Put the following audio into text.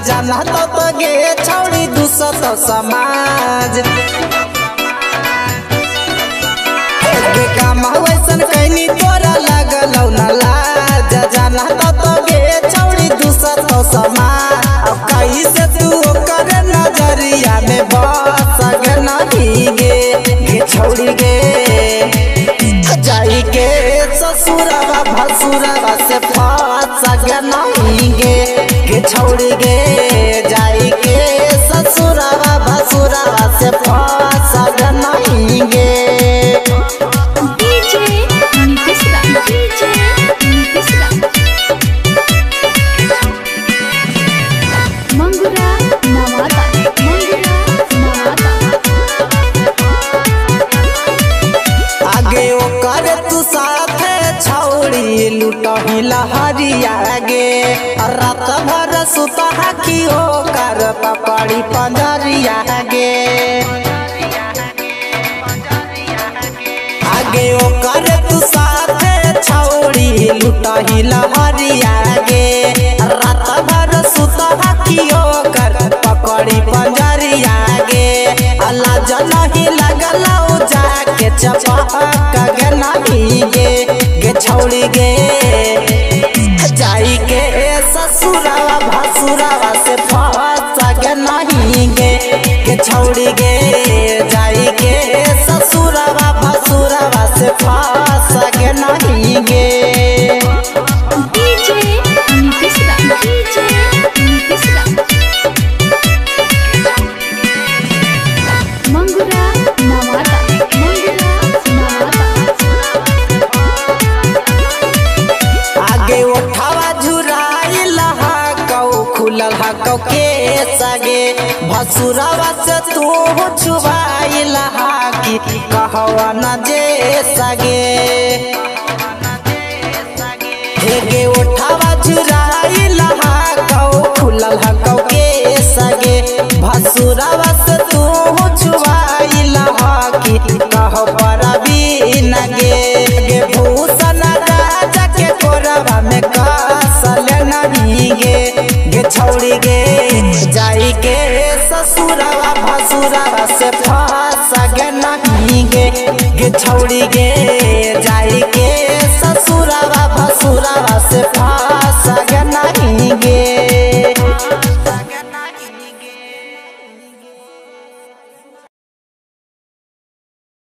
जाना तो गे छौड़ी दूसर तो समाज के काम वैसन कैनी तोरा लगलौ न लाज जाना तो गे छौड़ी दूसर तो समाज। अब कैसे तू कर नजरिया में बस नहीं गे छौड़ी गे जाई के ससुरवा भसुरवा से फंस नहीं गे छौड़ी गे जाई के ससुरवा भसुरवा से फंस नहीं गे। आगे ओकर तू साथे छौड़ी लुटही लहरिया गे रात भर सुतहा की ओकर पकड़ी पंजरिया गे। आगे ओकर तू साथे छौड़ी लुटही लहरिया गे रात भर सुतहा की ओकर पकड़ी पंजरिया गे। अल्लाह जनही लगलौ जाके चपक नहीं गे छौड़ी गे जाई के ससुरवा भसुरवा से फंस नहीं गे छौड़ी गे जाई के ससुरवा भसुरवा से फंस नहीं गे। आगे उठावा झुराइल खुलल हकौ के सगे भसुरवा से तू छुबाइल कि कहवा न जे सगे। हेगे उठावा झुराइल खुलल हकौ के सगे भसुरवा से तू छुबाइल कि कह परबी न गे भूषण राजा के कोरवा में कसल नहीं गे छौड़ी गे जाई के ससुरवा भसुरवा से फंस नहीं गे छौड़ी गे